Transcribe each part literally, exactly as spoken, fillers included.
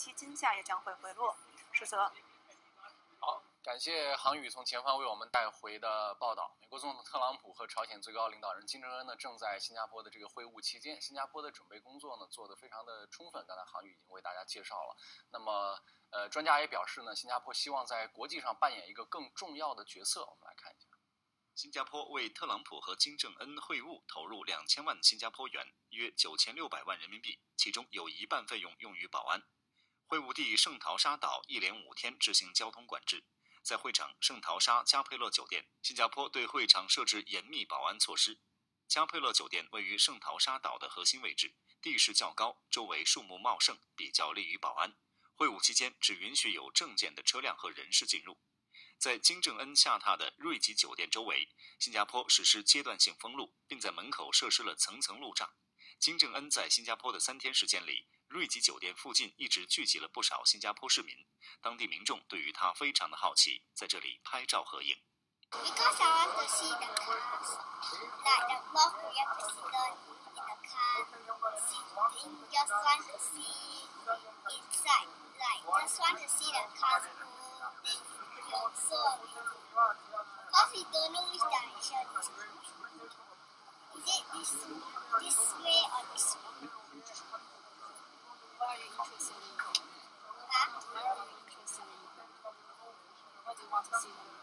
期金价也将会回落。实则。 好，感谢航宇从前方为我们带回的报道。美国总统特朗普和朝鲜最高领导人金正恩呢，正在新加坡的这个会晤期间，新加坡的准备工作呢做得非常的充分。刚才航宇已经为大家介绍了。那么，呃，专家也表示呢，新加坡希望在国际上扮演一个更重要的角色。我们来看一下。 新加坡为特朗普和金正恩会晤投入两千万新加坡元，约九千六百万人民币，其中有一半费用用于保安。会晤地圣淘沙岛一连五天执行交通管制，在会场圣淘沙加佩勒酒店，新加坡对会场设置严密保安措施。加佩勒酒店位于圣淘沙岛的核心位置，地势较高，周围树木茂盛，比较利于保安。会晤期间只允许有证件的车辆和人士进入。在金正恩下榻的瑞吉酒店周围，新加坡实施阶段性封路，并在门口设施了层层路障。金正恩在新加坡的三天时间里，瑞吉酒店附近一直聚集了不少新加坡市民，当地民众对于他非常的好奇，在这里拍照合影。 Because I want to see the cars, like the North Korean president in the car, sitting, just want to see inside, like just want to see the cars go, they feel so amazing. Because we don't know which direction it's going. Is it this, this way or this way? Why are you interested in them? Huh? Why are you interested in them? Why do you want to see them?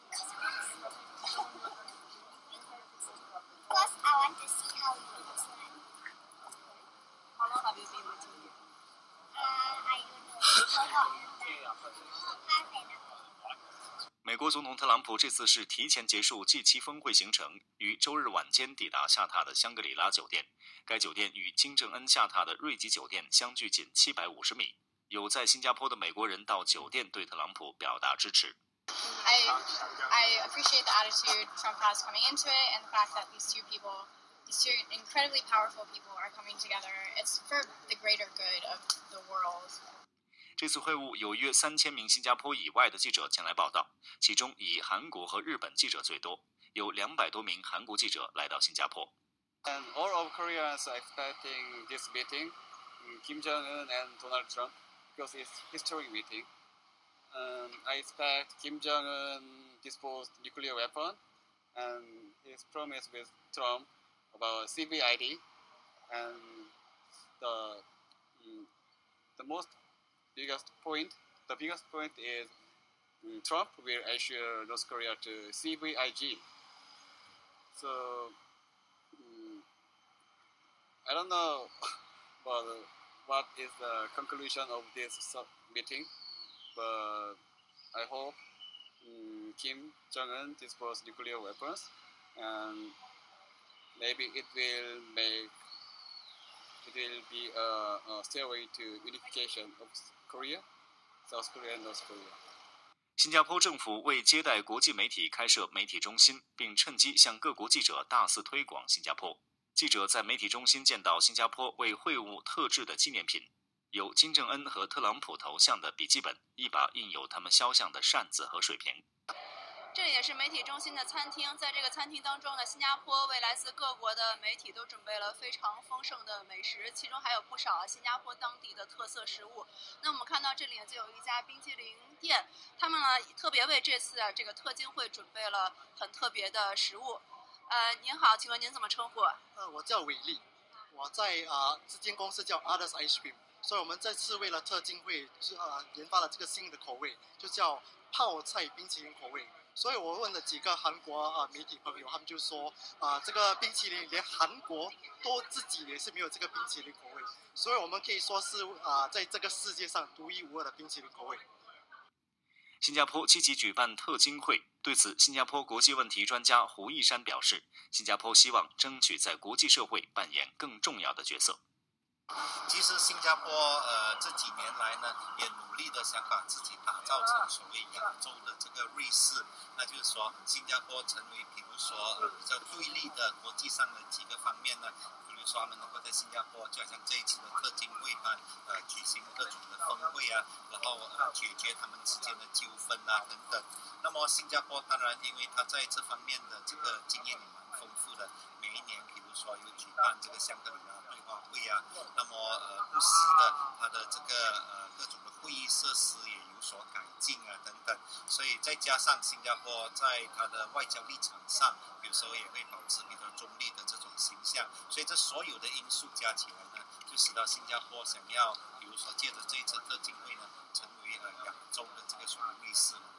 Because I want to see how it looks like. How long have you been waiting here? Uh, I don't know. How long? Half an hour. 美国总统特朗普这次是提前结束 G 七 峰会行程，于周日晚间抵达下榻的香格里拉酒店。该酒店与金正恩下榻的瑞吉酒店相距仅七百五十米。有在新加坡的美国人到酒店对特朗普表达支持。 I I appreciate the attitude Trump has coming into it, and the fact that these two people, these two incredibly powerful people, are coming together. It's for the greater good of the world. 这次会晤有约三千名新加坡以外的记者前来报道，其中以韩国和日本记者最多，有两百多名韩国记者来到新加坡。 And all of Koreans are expecting this meeting, Kim Jong-un and Donald Trump, because it's historic meeting. Um, I expect Kim Jong-un disposed nuclear weapon, and his promise with Trump about C V I D, and the um, the most biggest point, the biggest point is um, Trump will assure North Korea to C V I G. So um, I don't know but what is the conclusion of this meeting, but I hope um, Kim Jong-un dispose nuclear weapons, and maybe it will make it will be a, a stairway to unification of Korea, South Korea and North Korea. 新加坡政府为接待国际媒体开设媒体中心，并趁机向各国记者大肆推广新加坡。记者在媒体中心见到新加坡为会晤特制的纪念品，有金正恩和特朗普头像的笔记本，一把印有他们肖像的扇子和水瓶。 这里也是媒体中心的餐厅，在这个餐厅当中呢，新加坡为来自各国的媒体都准备了非常丰盛的美食，其中还有不少新加坡当地的特色食物。那我们看到这里就有一家冰淇淋店，他们呢特别为这次啊这个特金会准备了很特别的食物。呃，您好，请问您怎么称呼？ 呃，我叫伟力，我在啊、呃、这间公司叫 Others Ice Cream， 所以我们这次为了特金会呃研发了这个新的口味，就叫泡菜冰淇淋口味。所以我问了几个韩国啊、呃、媒体朋友，他们就说啊、呃、这个冰淇淋连韩国都自己也是没有这个冰淇淋口味，所以我们可以说是啊、呃、在这个世界上独一无二的冰淇淋口味。 新加坡积极举办特金会，对此，新加坡国际问题专家胡一山表示，新加坡希望争取在国际社会扮演更重要的角色。 其实新加坡呃这几年来呢，也努力的想把自己打造成所谓亚洲的这个瑞士，那就是说新加坡成为比如说呃比较对立的国际上的几个方面呢，比如说他们能够在新加坡，就好像这一次的特金会它呃举行各种的峰会啊，然后呃解决他们之间的纠纷啊等等。那么新加坡当然因为它在这方面的这个经验也蛮丰富的，每一年比如说有举办这个香格里拉对话会啊，那么呃不时的它的这个呃各种设施也有所改进啊等等，所以再加上新加坡在它的外交立场上，有时候也会保持比较中立的这种形象，所以这所有的因素加起来呢，就使得新加坡想要，比如说借着这一次特金会呢，成为呃亚洲的这个所谓瑞士。